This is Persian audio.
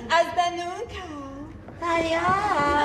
afternoon ค่ะสวัสดีค่ะ